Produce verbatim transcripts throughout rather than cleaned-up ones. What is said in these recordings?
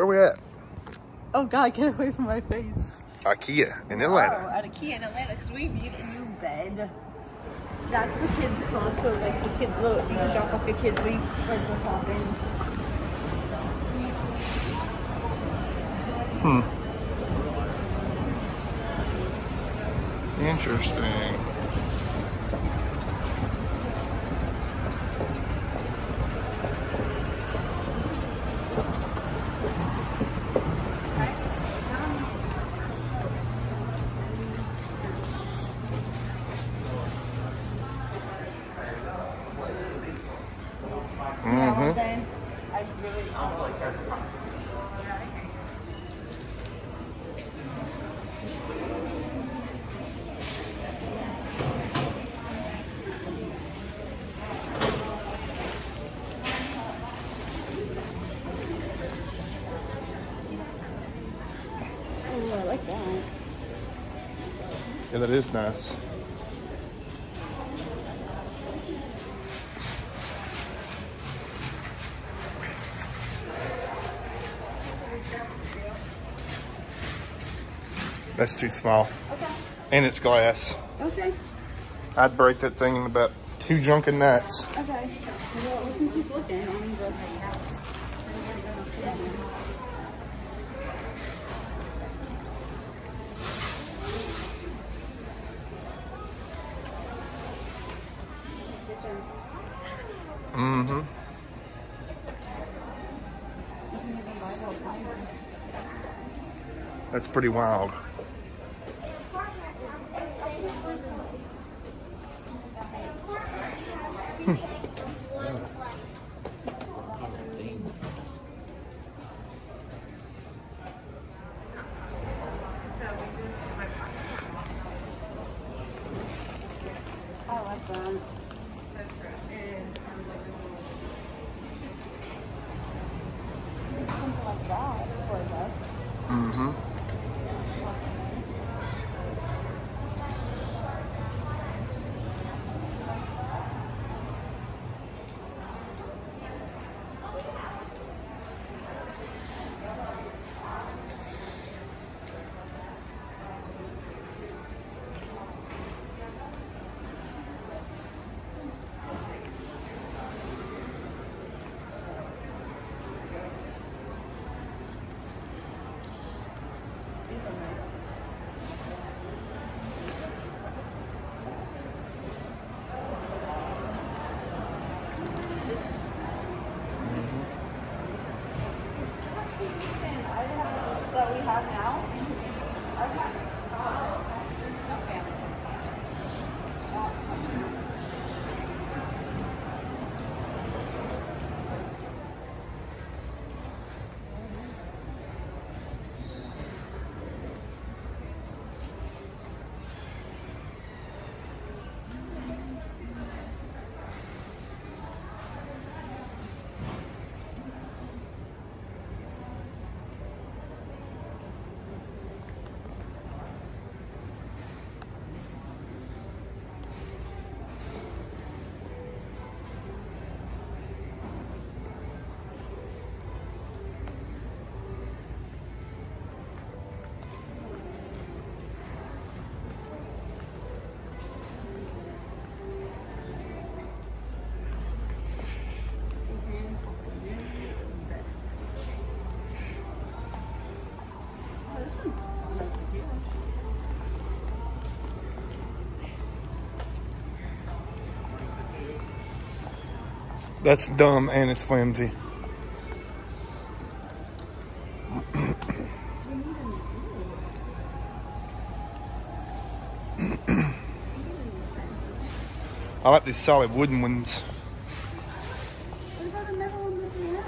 Where we at? Oh God, get away from my face. IKEA in Atlanta. Oh, at IKEA in Atlanta, because we need a new bed. That's the kids' club, so like the kids, look, you can drop off your kids, leave, friends go shopping. Hmm. Interesting. Mm-hmm. Oh, I like that. Yeah, that is nice. That's too small. Okay. And it's glass. Okay. I'd break that thing in about two drunken nights. Okay. Well, we can keep looking. I mean, just... Mm-hmm. That's pretty wild. Hmm. I like that. Something like that for us. Mm-hmm. That we have now? Okay. That's dumb and it's flimsy. I like these solid wooden ones. What about another one that we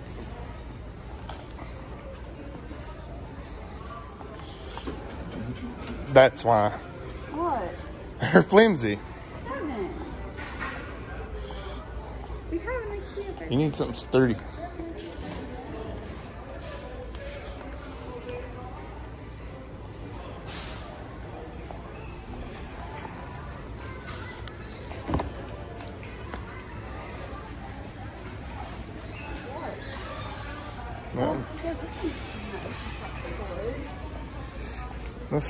have? That's why. What? They're flimsy. Seven. We have an IKEA bed. You need something sturdy. Well, That's,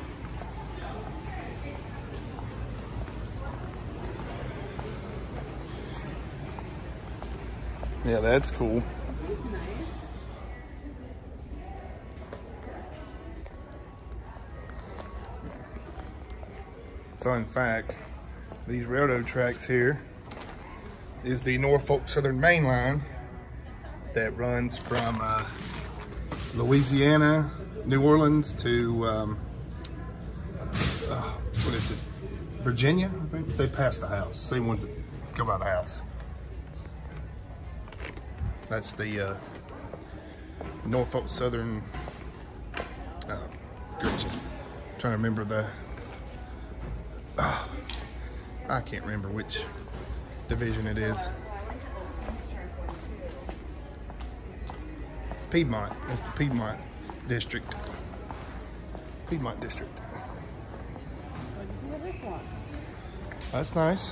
yeah, that's cool. Fun fact, these railroad tracks here is the Norfolk Southern Main Line that runs from uh, Louisiana, New Orleans to, um, uh, what is it, Virginia, I think? They pass the house, same ones that go by the house. That's the uh, Norfolk Southern, uh, gracious, I'm trying to remember the, uh, I can't remember which division it is. Piedmont, that's the Piedmont district. Piedmont district. That's nice.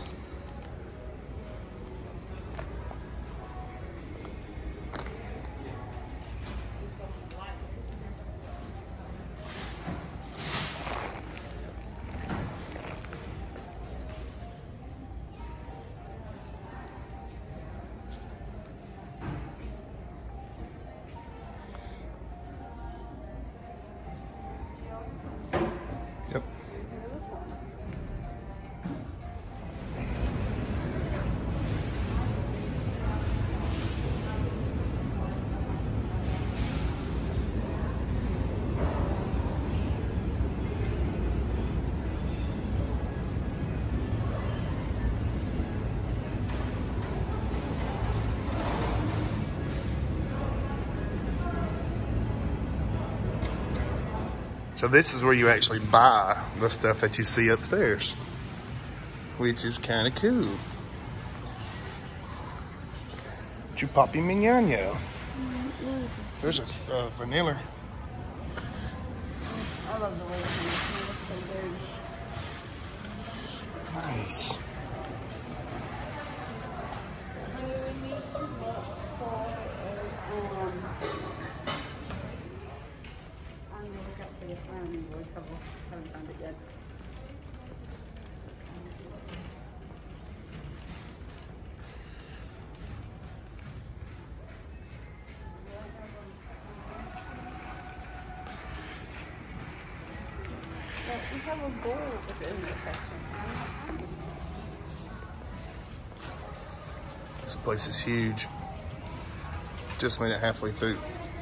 Yep. So this is where you actually buy the stuff that you see upstairs, which is kind of cool. Chupapi Mignano. There's a uh, vanilla. I love the way it looks. Nice. Haven't found it yet. Well, we have a goal within the section. This place is huge. Just made it halfway through.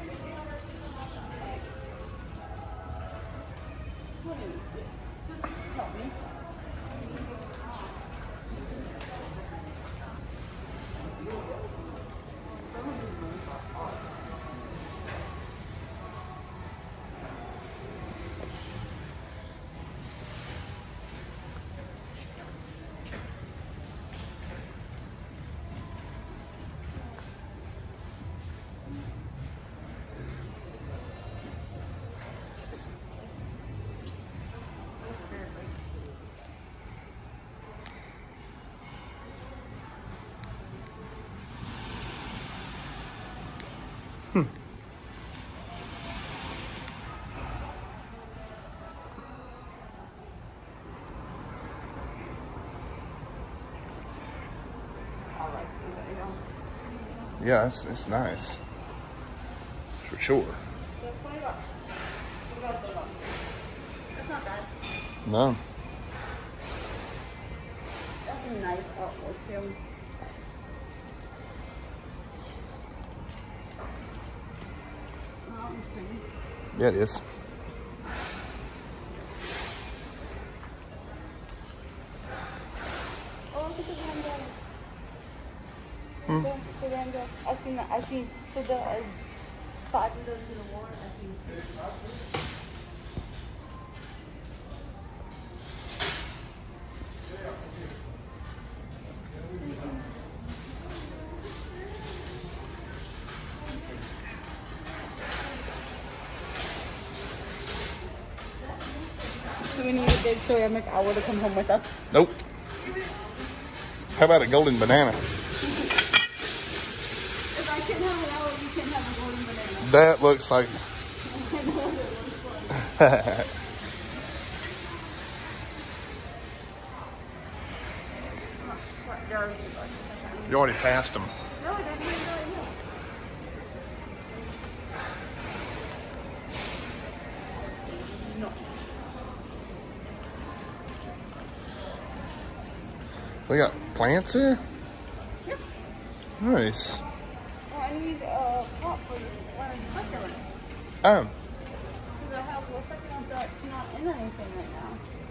Hmm. Yeah, it's, it's nice. For sure. That's not bad. No. That's a nice artwork too. Yeah, it is. Oh, look at the Vandal. Hmm. The, the Vandal. I've seen that. I've seen so the uh, five of those in the water. I've seen two. Do we need a big ceramic owl to come home with us? Nope. How about a golden banana? If I can have an apple, you can have a golden banana. That looks like. You already passed them. No, I didn't even know you. No. We got plants here? Yep. Nice. Oh, I need a pot for the one of the succulents. Oh. Because I have a succulent that's not in anything right now.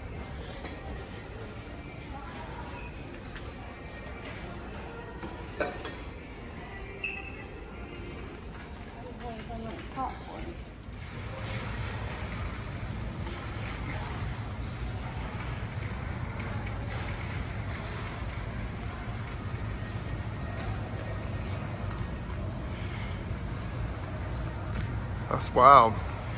Pot for it. That's wild.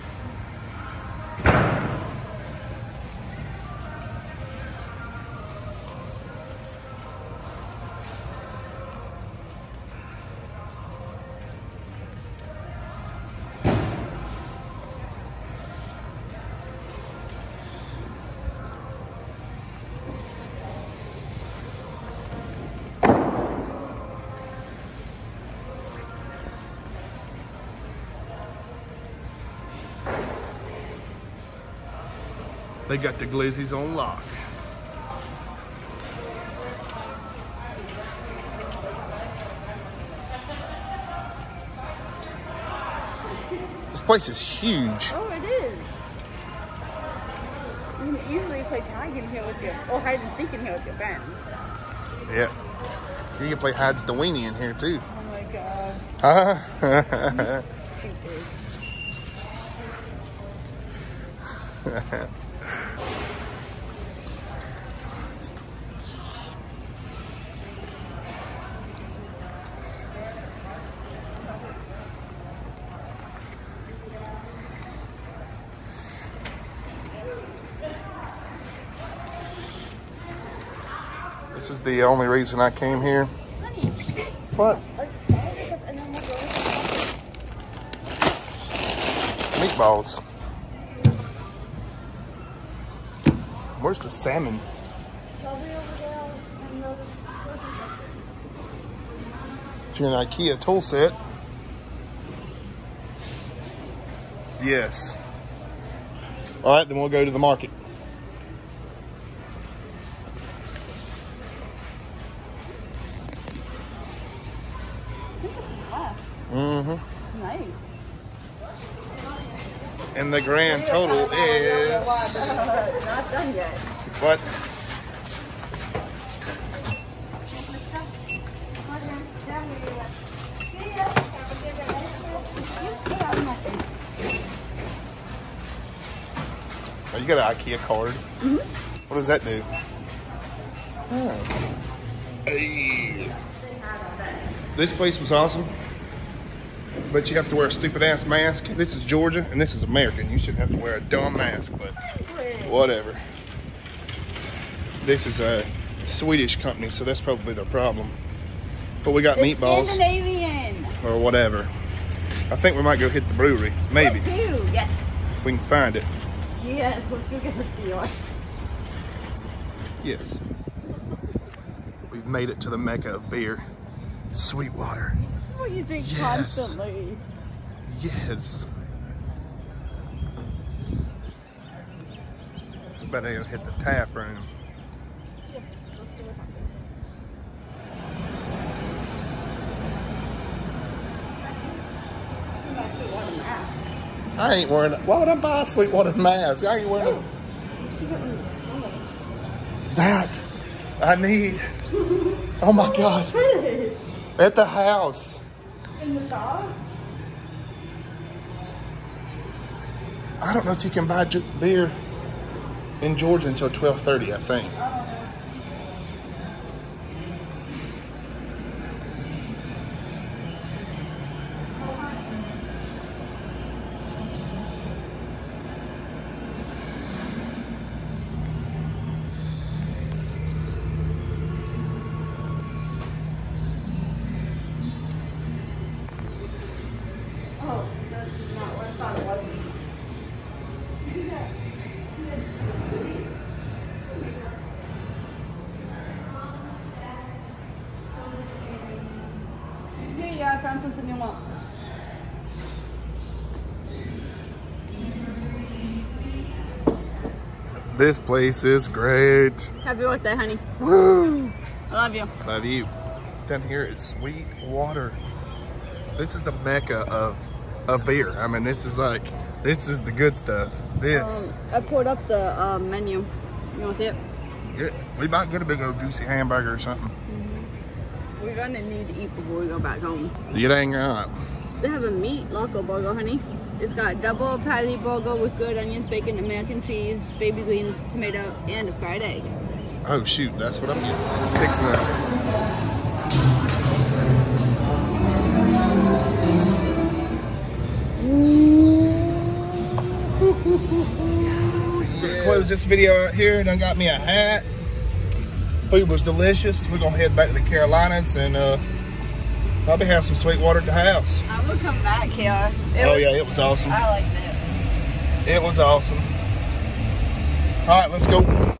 They got the glizzies on lock. This place is huge. Oh, it is. You can easily play tag in here with your, or hide and seek in here with your friends. Yeah. You can play Hides the Weenie in here too. Oh my god. Huh? Stupid. This is the only reason I came here. Honey, What? let's follow this up and then we'll go with Meatballs. Where's the salmon? the Probably over there in the It's your IKEA tool set. Yes. All right, then we'll go to the market. Mm-hmm. It's nice. And the grand total is Not done yet. what? Get out of my face. Oh, you got an IKEA card. Mm-hmm. What does that do? Oh. Hey. This place was awesome, but you have to wear a stupid ass mask. This is Georgia, and this is America. You shouldn't have to wear a dumb mask, but whatever. This is a Swedish company, so that's probably their problem. But we got It's meatballs Scandinavian. or whatever. I think we might go hit the brewery, maybe, What do? Yes. if we can find it. Yes, let's go get a deal. Yes. We've made it to the mecca of beer, Sweetwater. What you drink Yes. constantly. Yes. Better hit the tap room. Yes, let's go to the tacos. Nice Sweetwater mask. I ain't wearing. Why would I buy a Sweetwater mask? I ain't wearing a, that. I need. Oh my God. At the house. In the dog? I don't know if you can buy ju- beer in Georgia until twelve thirty, I think. This place is great. Happy birthday, honey. Woo! I love you. Love you. Down here is Sweet Water. This is the mecca of, of beer. I mean, this is like, this is the good stuff. This. Um, I pulled up the uh, menu. You want to see it? Yeah, we might get a big old juicy hamburger or something. Mm-hmm. We're gonna need to eat before we go back home. You dang right. They have a meat loco burger, honey. It's got double patty burger with good onions, bacon, American cheese, baby greens, tomato, and a fried egg. Oh shoot, that's what I'm getting. Fixing that. Gonna close this video out here. Done got me a hat. Food was delicious. We're gonna head back to the Carolinas and uh, probably have some sweet water at the house. I'm gonna come back here. It oh was, yeah, it was awesome. I liked it. It was awesome. All right, let's go.